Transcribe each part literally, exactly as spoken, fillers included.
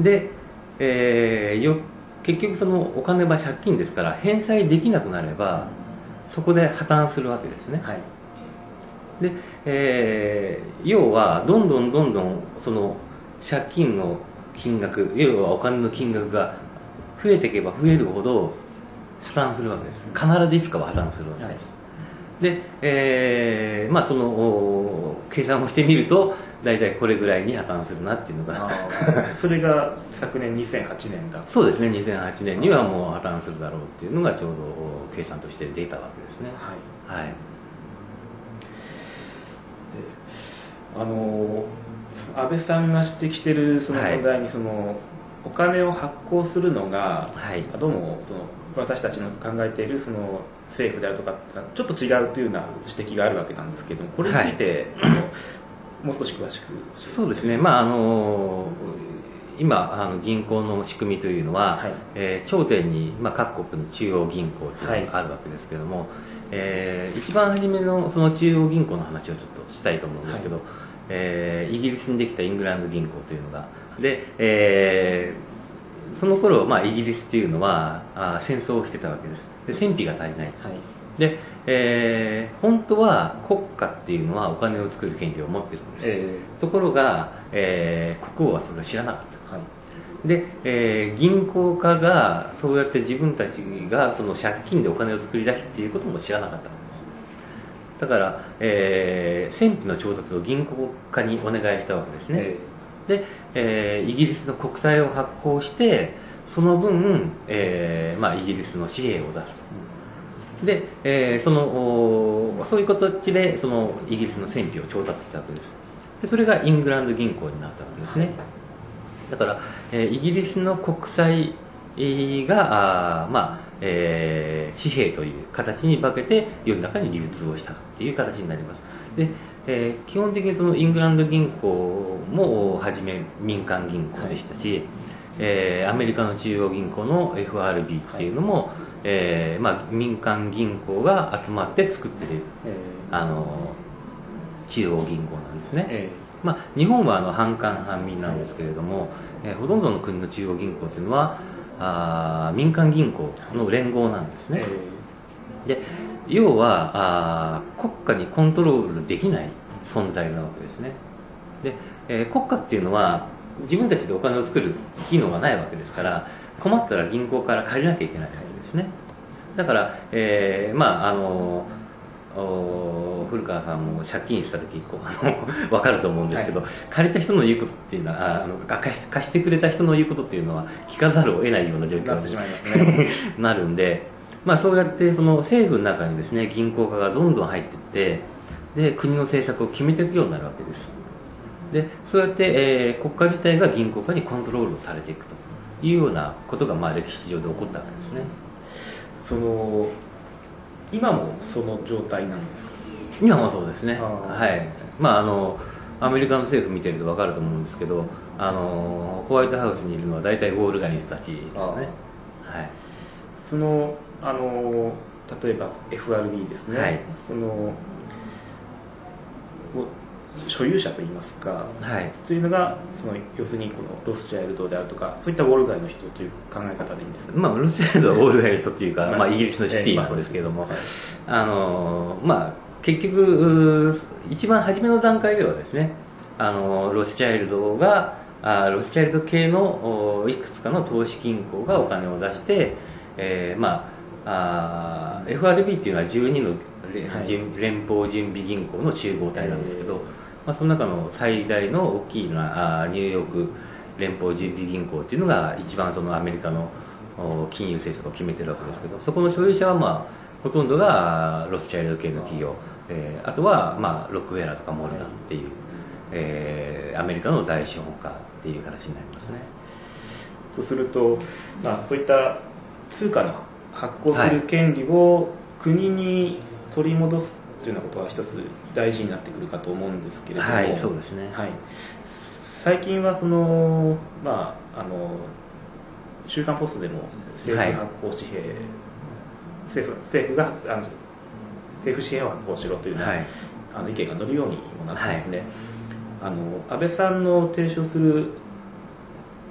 で、えー、よ結局そのお金は借金ですから返済できなくなればそこで破綻するわけですね、はい。で、えー、要はどんどんどんどんその借金の金額、要はお金の金額が増えていけば増えるほど破綻するわけです。必ずいつかは破綻するわけです、はい。で、えー、まあその計算をしてみると大体これぐらいに破綻するなっていうのがそれが昨年にせんはちねんだ。 そうですね、にせんはちねんにはもう破綻するだろうっていうのがちょうど計算として出たわけですね。はい、はい。 あの安倍さんが指摘しているその問題に、その、はい、お金を発行するのが、はい、どうもその私たちの考えているその政府であるとかちょっと違うというような指摘があるわけなんですけども、これについて、はい、あのもう少し詳しく。 そうですね、まああの今あの銀行の仕組みというのは、はい、えー、頂点に、まあ、各国の中央銀行というのがあるわけですけれども、はい、えー、一番初めのその中央銀行の話をちょっとしたいと思うんですけど、はい、えー、イギリスにできたイングランド銀行というのがで、えー、その頃、まあ、イギリスというのはあ戦争をしてたわけです。で戦費が足りない、はい、で、えー、本当は国家っていうのはお金を作る権利を持ってるんです、えー、ところが、えー、国王はそれを知らなかった、はい、で、えー、銀行家がそうやって自分たちがその借金でお金を作り出すっていうことも知らなかったんです。だから、えー、戦費の調達を銀行家にお願いしたわけですね、えー、で、えー、イギリスの国債を発行してその分、えーまあ、イギリスの紙幣を出すと、うん、で、えー、そのそういう形でそのイギリスの戦費を調達したわけです。でそれがイングランド銀行になったわけですね、はい、だから、えー、イギリスの国債があ、まあえー、紙幣という形に化けて世の中に流通をしたという形になります。で、えー、基本的にそのイングランド銀行もはじめ民間銀行でしたし、はい、えー、アメリカの中央銀行の エフアールビー っていうのも、はい、えーまあ、民間銀行が集まって作っている、えー、あの中央銀行なんですね、えーまあ、日本はあの半官半民なんですけれども、えー、ほとんどの国の中央銀行というのはあ民間銀行の連合なんですね、えー、で要はあ国家にコントロールできない存在なわけですね。で、えー、国家っていうのは自分たちでお金を作る機能がないわけですから困ったら銀行から借りなきゃいけないわけですね。だから、えー、まああの古川さんも借金した時こうあの分かると思うんですけど、はい、借りた人の言うことっていうのはあの貸してくれた人の言うことっていうのは聞かざるを得ないような状況になってしまいますねなるんで、まあ、そうやってその政府の中にですね銀行家がどんどん入っていってで国の政策を決めていくようになるわけです。でそうやって、えー、国家自体が銀行家にコントロールされていくというようなことが、まあ、歴史上で起こったわけですね。 その今もその状態なんですか？ 今もそうですね。はい。まああのアメリカの政府見てると分かると思うんですけど、あのホワイトハウスにいるのは大体ウォール街の人たちですね。はい。 そのあの例えば エフアールビー ですね。はい。その所有者といいますか、はい、というのがその要するにこのロスチャイルドであるとかそういったウォール街の人という考え方でいいんですか？ まあ、ロスチャイルドはウォール街の人っていうか、まあ、イギリスのシティなんですけれども、あのまあ結局一番初めの段階ではですねあのロスチャイルドがあロスチャイルド系のいくつかの投資銀行がお金を出して、えー、まああ エフアールビー っていうのはじゅうにの連邦準備銀行の集合体なんですけど、まあ、その中の最大の大きいのはニューヨーク連邦準備銀行っていうのが一番そのアメリカの金融政策を決めてるわけですけど、そこの所有者はまあほとんどがロスチャイルド系の企業、えー、あとはまあロックウェラーとかモルガンっていう、えー、アメリカの大資本家っていう形になりますね。 そうすると、まあ、そういった通貨の発行する権利を国に取り戻すというようなことは一つ大事になってくるかと思うんですけれども、 はい、そうですね。はい、 最近はその、まあ、あの週刊ポストでも政府発行紙幣、はい、政府政府があの政府紙幣を発行しろというような、はい、あの意見が載るようにもなってますね。はい、あの安倍さんの提唱する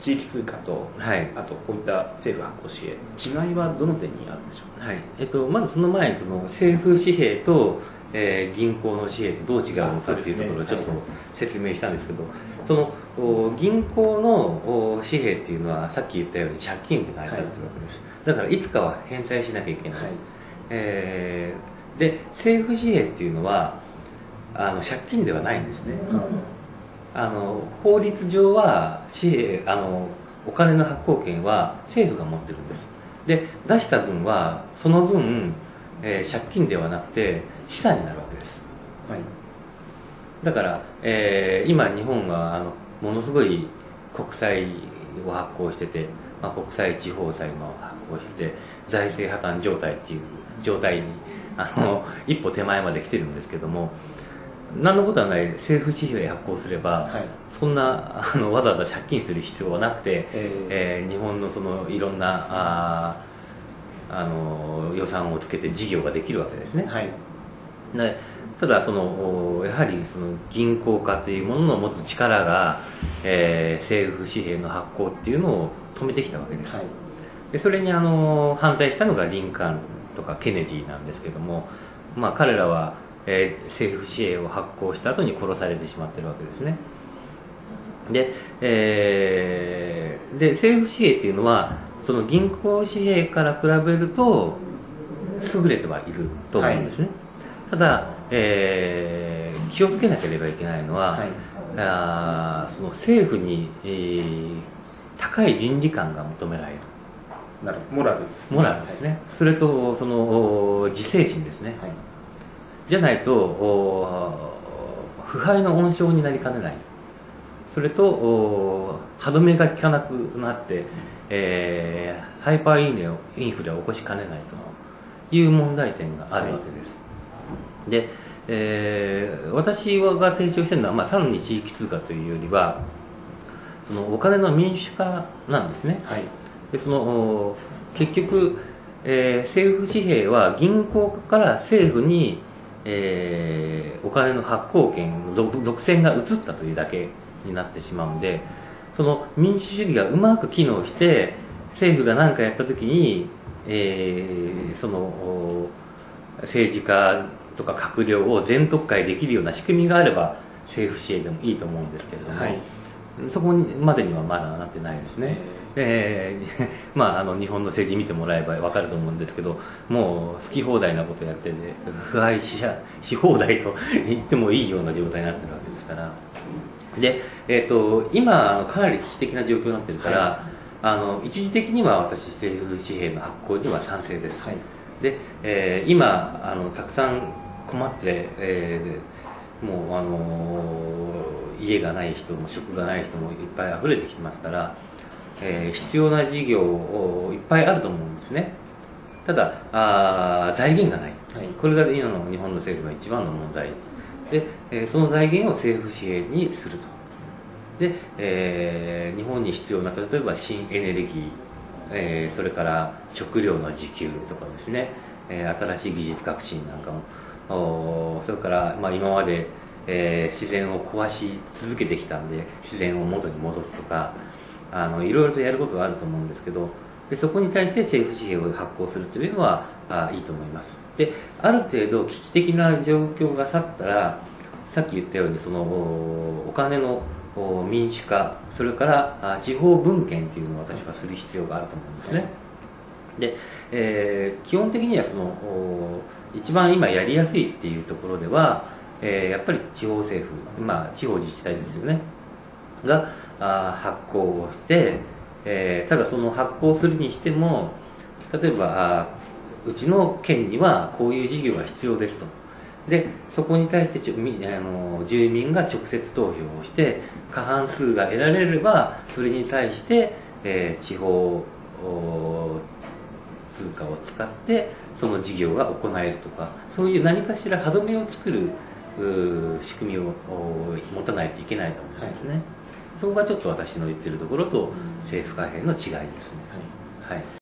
地域通貨と、はい、あとこういった政府発行紙幣、違いはどの点にあるんでしょうか。 はい、えっと、まずその前にその政府紙幣と、えー、銀行の紙幣とどう違うのかっていうところをちょっと説明したんですけど、その銀行の紙幣っていうのはさっき言ったように借金って書いてあるわけです、はい、だからいつかは返済しなきゃいけない、はい、えー、で政府紙幣っていうのはあの借金ではないんですね、うん、あの法律上は紙幣あのお金の発行権は政府が持ってるんです。で出した分はその分、えー、借金ではなくて資産になるわけです、はい、だから、えー、今日本はあのものすごい国債を発行してて、まあ、国債地方債も発行してて財政破綻状態っていう状態にあの一歩手前まで来てるんですけども、何のことはない政府紙幣発行すれば、はい、そんなあのわざわざ借金する必要はなくて、えー、日本のそのいろんなああの予算をつけて事業ができるわけですね、はい、でただそのやはりその銀行家というものの持つ力が、えー、政府紙幣の発行っていうのを止めてきたわけです、はい、でそれにあの反対したのがリンカーンとかケネディなんですけども、まあ、彼らはえー、政府紙幣を発行した後に殺されてしまってるわけですね。で、えー、で政府紙幣っていうのはその銀行紙幣から比べると優れてはいると思うんですね、はい、ただ、えー、気をつけなければいけないのは、はい、あその政府に、えー、高い倫理観が求められる。 なるモラルですね。モラルですね、はい、それとその自制心ですね、はい、じゃないと腐敗の温床になりかねない。それと歯止めが効かなくなって、えー、ハイパーインフレを起こしかねないという問題点があるわけです、はい、で、えー、私が提唱しているのは、まあ、単に地域通貨というよりはそのお金の民主化なんですね、はい、でその結局、えー、政府紙幣は銀行から政府にえー、お金の発行権の独占が移ったというだけになってしまうんで、その民主主義がうまく機能して政府が何かやった時に、えー、その政治家とか閣僚を全特会できるような仕組みがあれば政府支援でもいいと思うんですけれども、はい、そこまでにはまだなってないですね。えーまあ、あの日本の政治見てもらえば分かると思うんですけど、もう好き放題なことやってて、ね、腐敗しし放題と言ってもいいような状態になってるわけですから。で、えー、と今かなり危機的な状況になってるから、はい、あの一時的には私政府紙幣の発行には賛成です、はい、で、えー、今あのたくさん困って、えー、もうあの家がない人も職がない人もいっぱい溢れてきてますから、えー、必要な事業をいっぱいあると思うんですね。ただあ財源がない、はい、これが今の日本の政府の一番の問題で、えー、その財源を政府紙幣にすると。で、えー、日本に必要な例えば新エネルギー、えー、それから食料の自給とかですね、えー、新しい技術革新なんかも、それから、まあ、今まで、えー、自然を壊し続けてきたんで自然を元に戻すとか、あのいろいろとやることがあると思うんですけど、でそこに対して政府紙幣を発行するというのはあいいと思います。である程度危機的な状況が去ったら、さっき言ったようにそのお金の民主化、それから地方分権というのを私はする必要があると思うんですね。で、えー、基本的にはその一番今やりやすいっていうところでは、えー、やっぱり地方政府、まあ、地方自治体ですよねがあ発行をして、えー、ただその発行するにしても、例えばあうちの県にはこういう事業が必要ですと。でそこに対してちょあの住民が直接投票をして過半数が得られれば、それに対して、えー、地方通貨を使ってその事業が行えるとか、そういう何かしら歯止めを作る仕組みを持たないといけないと思うんですね、はい、そこがちょっと私の言ってるところと政府貨幣の違いですね、はい、はい。